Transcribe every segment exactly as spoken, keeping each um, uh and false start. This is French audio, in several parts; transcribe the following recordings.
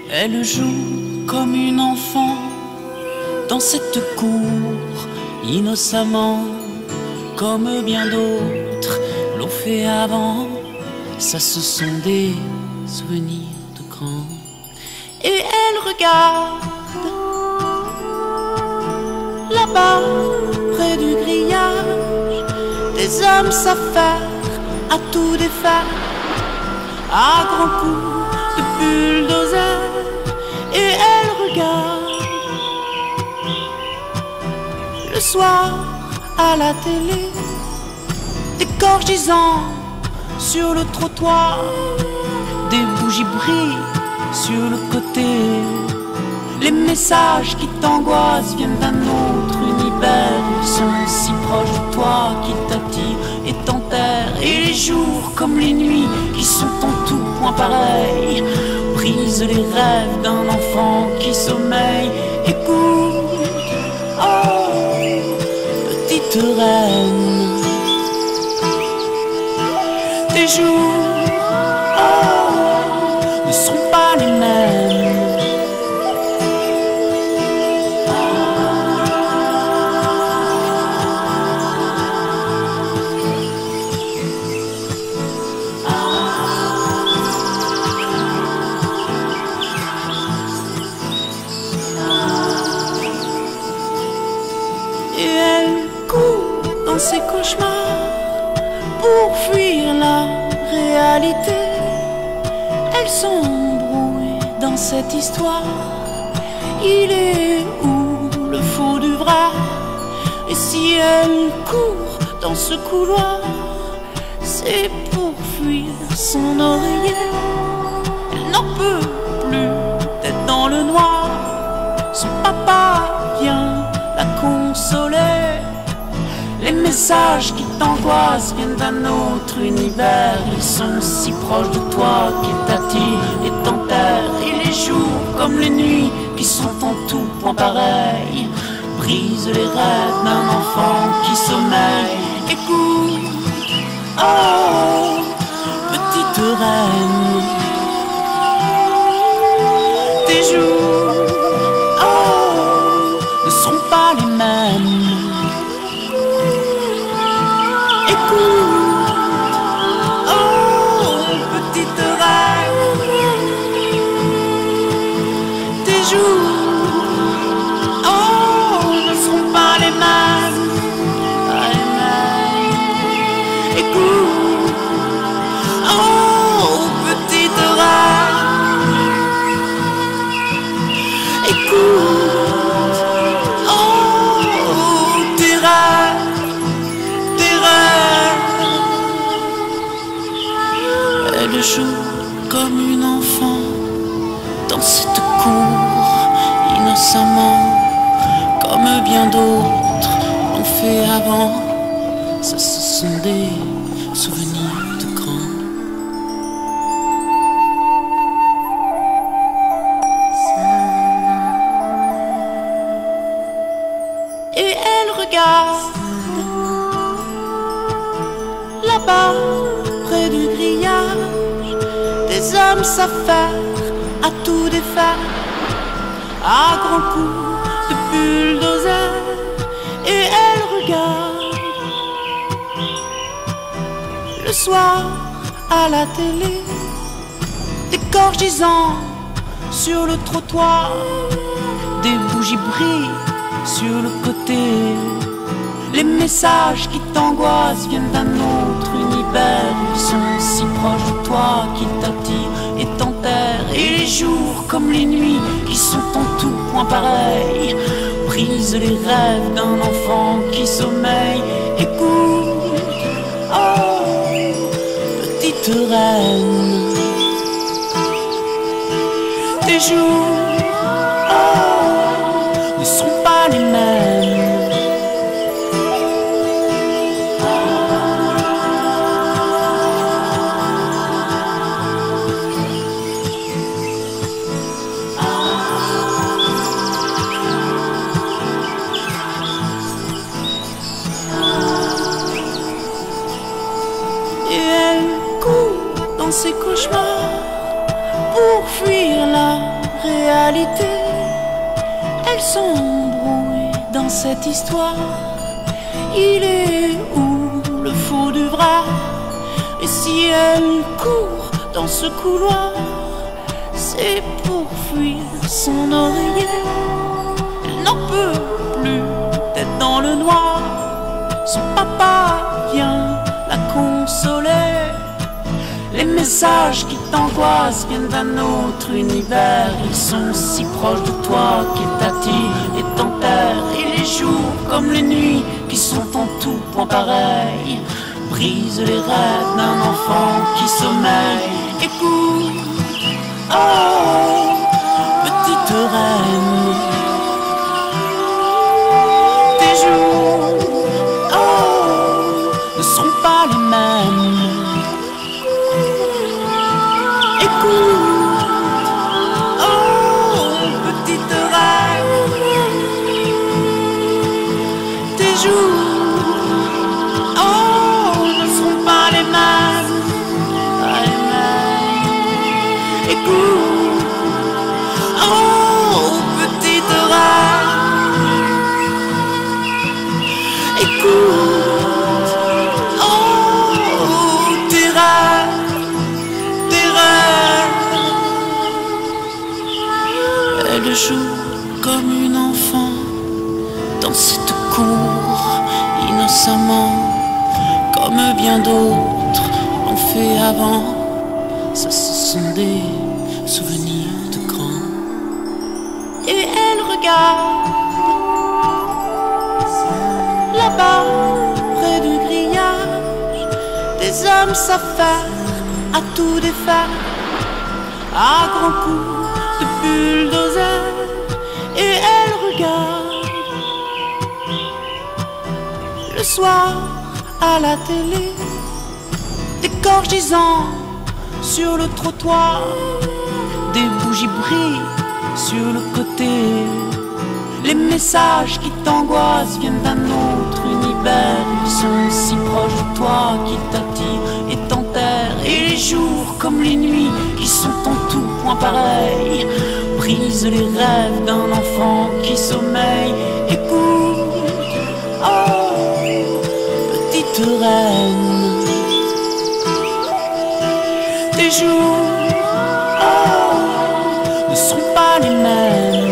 Elle joue comme une enfant dans cette cour, innocemment, comme bien d'autres l'ont fait avant. Ça, ce sont des souvenirs de grands. Et elle regarde là-bas, près du grillage, des hommes s'affairent à tout défaire, à grands coups de bulldozer. Et elle regarde le soir à la télé des corps gisants sur le trottoir, des bougies brillent sur le côté. Les messages qui t'angoissent viennent d'un autre univers. Ils sont si proches de toi qu'ils t'attirent et t'enterrent. Et les jours comme les nuits qui sont en tout point pareils brisent les rêves d'un enfant qui sommeille. Écoute, oh, petite reine, tes jours, oh, ne seront pas les mêmes. Et elle court dans ses cauchemars pour fuir la réalité. Elle s'embrouille dans cette histoire. Il est où le faux du vrai? Et si elle court dans ce couloir, c'est pour fuir son oreiller. Elle n'en peut plus d'être dans le noir. Son papa vient la consoler. Les messages qui t'angoissent viennent d'un autre univers. Ils sont si proches de toi qu'ils t'attirent et t'enterrent. Et les jours comme les nuits qui sont en tout point pareils brisent les rêves d'un enfant qui sommeille. Écoute, oh, petite reine, tes jours, oh, ne seront pas les mêmes. Écoute, oh, petite reine, tes jours, oh, ne seront pas les mêmes, pas les mêmes. Écoute, oh, petite reine, écoute, oh, tes rêves, tes rêves. Elle joue comme une enfant dans cette cour, innocemment, comme bien d'autres l'ont fait avant. Ça, ce sont des souvenirs de grands. Et elle regarde là-bas, près du grillage, des hommes s'affairent à tout défaire, à grands coups de bulldozer. Et elle regarde le soir à la télé des corps gisants sur le trottoir, des bougies brillent sur le côté. Les messages qui t'angoissent viennent d'un autre univers. Ils sont si proches de toi qu'ils t'attirent et t'enterrent. Et les jours comme les nuits qui sont en tout point pareils brisent les rêves d'un enfant qui sommeille. Écoute, oh, petite reine, tes jours, oh, ne seront pas les mêmes. Ses cauchemars pour fuir la réalité. Elle s'embrouille dans cette histoire. Il est où le faux du vrai? Et si elle court dans ce couloir, c'est pour fuir son oreiller. Elle n'en peut plus d'être dans le noir. Son papa vient la consoler. Les messages qui t'angoissent viennent d'un autre univers. Ils sont si proches de toi qu'ils t'attirent et t'enterrent. Et les jours comme les nuits qui sont en tout point pareils brisent les rêves d'un enfant qui sommeille. Écoute, oh, petite reine, tes jours, oh, ne seront pas les mêmes. Écoute, oh, petite reine, tes jours, oh, ne seront pas les mêmes, pas les mêmes. Écoute, oh, petite reine, écoute, oh, tes rêves, tes rêves. Elle joue comme une enfant dans cette cour, innocemment, comme bien d'autres l'ont fait avant. Ça, ce sont des souvenirs de grands. Et elle regarde là-bas, près du grillage, des hommes s'affairent à tout défaire, à grands coups de bulldozer. Et elle regarde le soir à la télé des corps gisants sur le trottoir, des bougies brillent sur le côté. Les messages qui t'angoissent viennent d'un autre univers. Ils sont si proches de toi qu'ils t'attirent et t'enterrent. Et les jours comme les nuits qui sont en tout point pareils brisent les rêves d'un enfant qui sommeille. Écoute, oh, petite reine, tes jours, oh, ne seront pas les mêmes.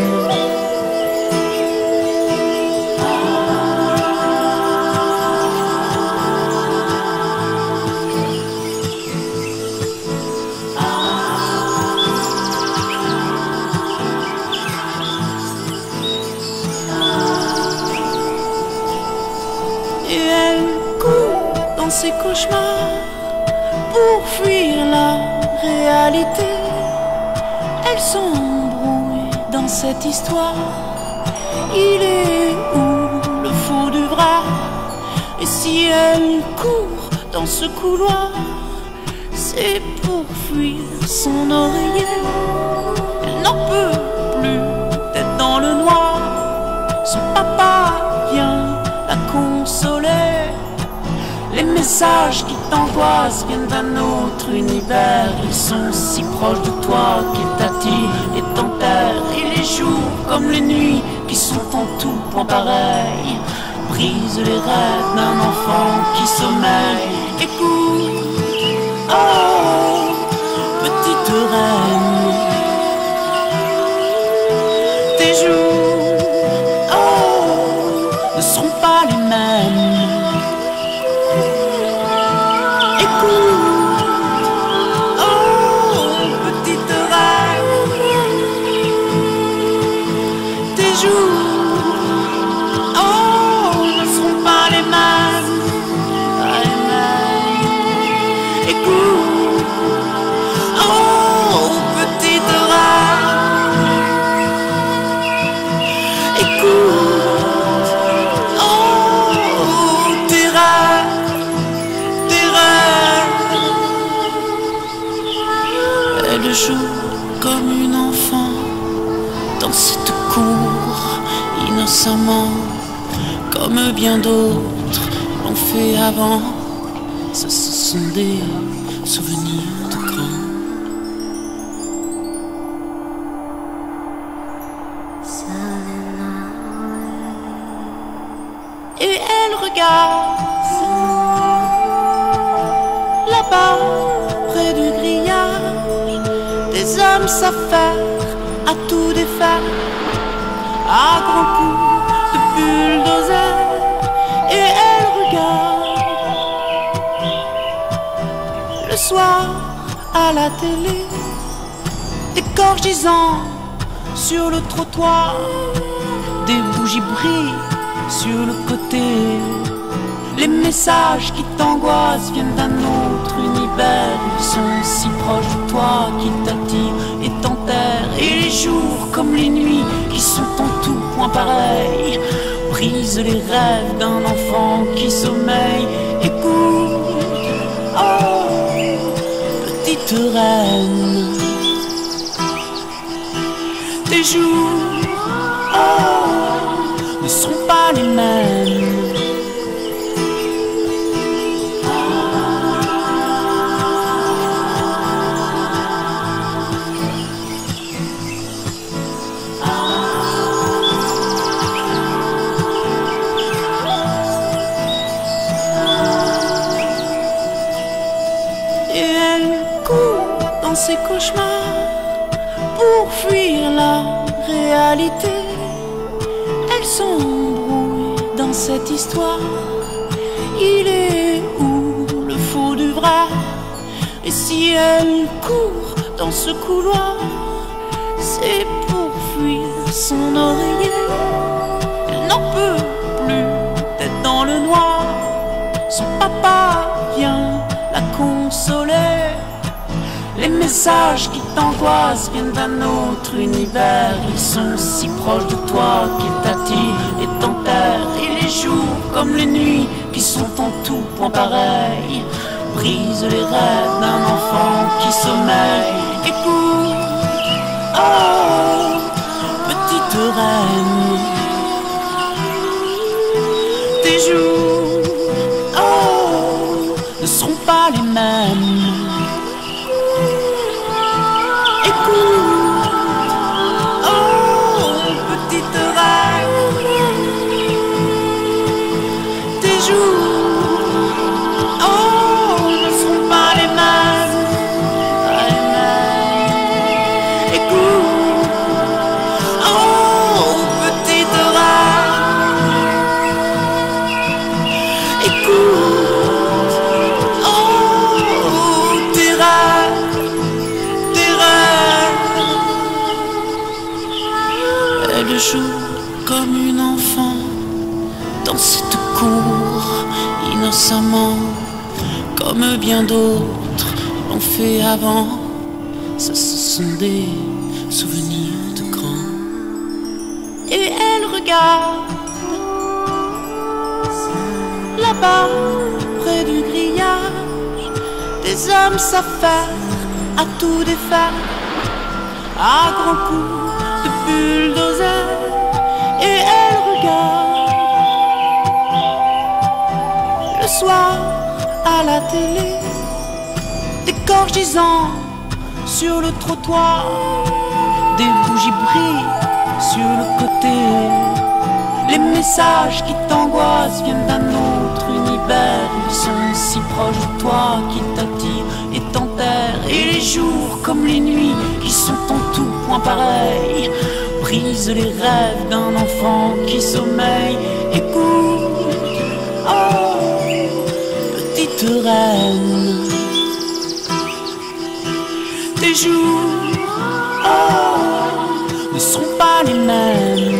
Et elle court dans ses cauchemars pour fuir la réalité. Elle s'embrouille dans cette histoire. Il est où le faux du vrai? Et si elle court dans ce couloir, c'est pour fuir son oreiller. Elle n'en peut plus d'être dans le noir. Son papa vient la consoler. Les messages qui t'angoissent viennent d'un autre univers. Ils sont si proches de toi qu'ils t'attirent et t'enterrent. Et les jours comme les nuits qui sont en tout point pareils brisent les rêves d'un enfant qui sommeille. Écoute, oh, petite reine, tes jours, oh, ne seront pas les mêmes. Écoute, oh, petite reine, tes jours, oh, ne seront pas les mêmes, pas les mêmes. Écoute, oh, petite reine, écoute, oh, tes rêves, tes rêves. Elle joue comme une enfant dans cette cour, innocemment, comme bien d'autres l'ont fait avant. Ça, ce sont des souvenirs de grands. regarde là-bas, près du grillage, des hommes s'affairent à tout défaire, à grands coups de bulldozer, et elle regarde le soir à la télé des gorgisans sur le trottoir, des bougies brillent sur le côté. Les messages qui t'angoissent viennent d'un autre univers. Ils sont si proches de toi qu'ils t'attirent et t'enterrent. Et les jours comme les nuits qui sont en tout point pareils brisent les rêves d'un enfant qui sommeille. Écoute, oh, petite reine, tes jours, oh, ne sont pas les mêmes. Ses cauchemars pour fuir la réalité. Elle s'embrouille dans cette histoire. Il est où le faux du vrai? Et si elle court dans ce couloir, c'est pour fuir son oreiller. Elle n'en peut plus d'être dans le noir. Son papa vient la consoler. Les messages qui t'angoissent viennent d'un autre univers. Ils sont si proches de toi qu'ils t'attirent et t'enterrent. Et les jours comme les nuits qui sont en tout point pareils brisent les rêves d'un enfant qui sommeille. Écoute, oh, petite reine, tes jours, oh, ne seront pas les mêmes. Écoute, oh, petite reine, tes jours, oh, ne seront pas les mêmes, pas les mêmes. Écoute, oh, petite reine, écoute, oh, tes rêves, tes rêves. Elle joue comme une enfant dans cette cour, innocemment, comme bien d'autres l'ont fait avant. Ça, ce sont des souvenirs de grands. Et elle regarde là-bas, près du grillage, des hommes s'affairent à tout défaire, à grands coups de bulldozer. Et elle regarde le soir à la télé des gorgisans sur le trottoir, des bougies brillent sur le côté. Les messages qui t'angoissent viennent d'un autre univers. Ils sont si proches de toi qu'ils t'attirent et t'enterrent. Et les jours comme les nuits qui sont en tout point pareils brisent les rêves d'un enfant qui sommeille. Écoute, oh, petite reine, tes jours, oh, ne sont pas les mêmes.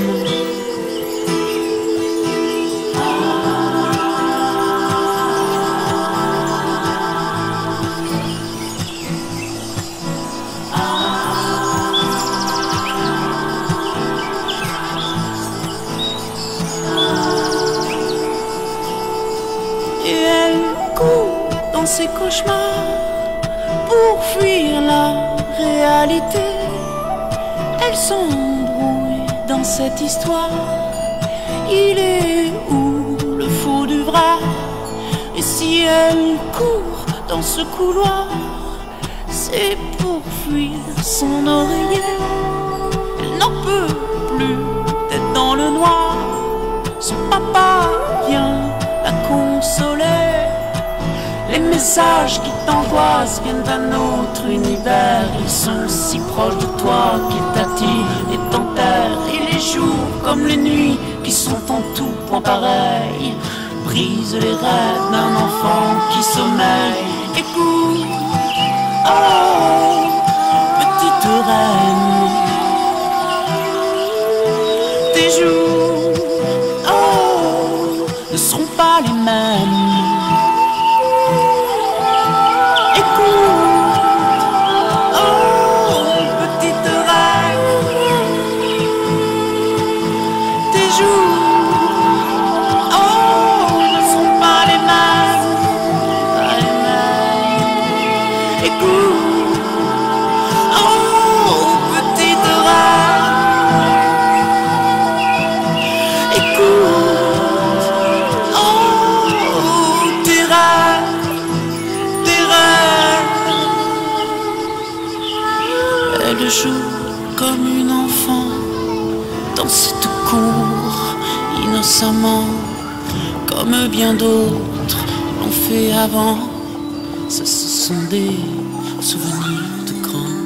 Et elle court dans ses cauchemars pour fuir la réalité. Elle s'embrouille dans cette histoire. Il est où le faux du vrai? Et si elle court dans ce couloir, c'est pour fuir son oreiller. Elle n'en peut plus d'être dans le noir. Son papa vient la messages qui t'angoissent viennent d'un autre univers. Ils sont si proches de toi qu'ils t'attirent et t'enterrent. Et les jours comme les nuits qui sont en tout point pareils brisent les rêves d'un enfant qui sommeille. Écoute, oh, petite reine, tes jours, oh, ne seront pas les mêmes. Écoute, oh, petite reine, tes jours, oh, ne seront pas les mêmes, pas les mêmes. Écoute, oh, petite reine, écoute, oh, tes rêves, tes rêves. Elle joue comme une enfant dans cette cour, innocemment, comme bien d'autres l'ont fait avant. Ça, ce sont des souvenirs de grands.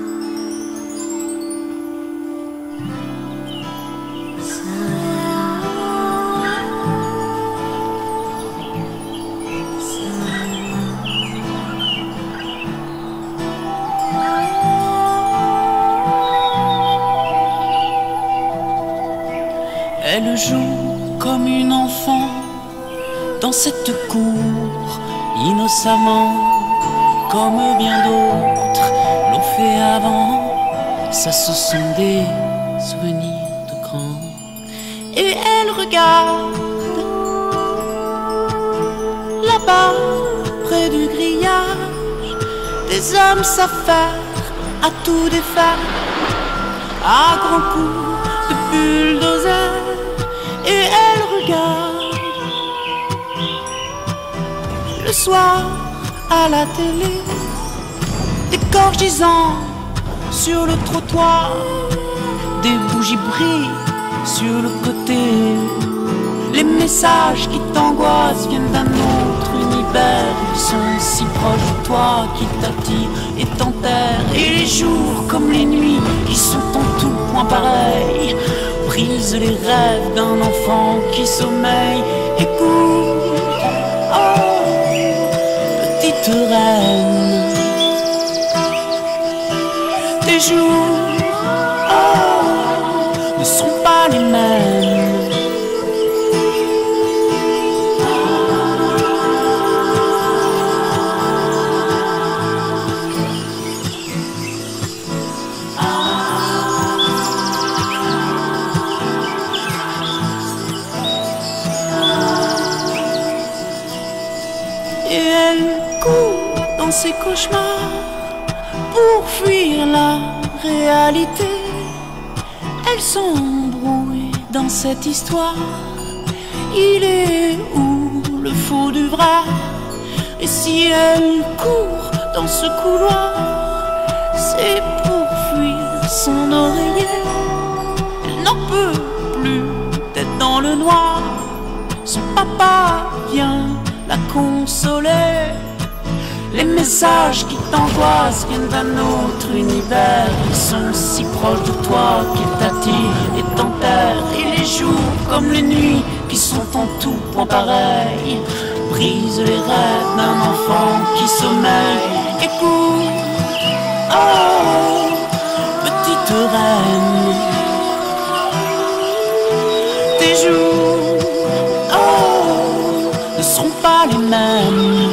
Elle joue comme une enfant dans cette cour, innocemment, comme bien d'autres l'ont fait avant. Ça, ce sont des souvenirs de grands. Et elle regarde là-bas, près du grillage, des hommes s'affairent à tout défaire, à grands coups de bulldozer. Et elle regarde le soir à la télé des corps gisants sur le trottoir, des bougies brillent sur le côté. Les messages qui t'angoissent viennent d'un autre univers. Ils sont si proches de toi qu'ils t'attirent et t'enterrent. Et les jours comme les nuits qui sont en tout point pareils brisent les rêves d'un enfant qui sommeille. Écoute, oh, petite reine, tes jours, oh, ne seront pas les mêmes. Et elle court dans ses cauchemars pour fuir la réalité. Elle s'embrouille dans cette histoire. Il est où le faux du vrai? Et si elle court dans ce couloir, c'est pour fuir son oreiller. Elle n'en peut plus d'être dans le noir. Son papa vient la consoler. Les messages qui t'angoissent viennent d'un autre univers. Ils sont si proches de toi qu'ils t'attirent et t'enterrent. Et les jours comme les nuits qui sont en tout point pareils brisent les rêves d'un enfant qui sommeille. Écoute, oh, petite reine, tes jours, oh, ne seront pas les mêmes.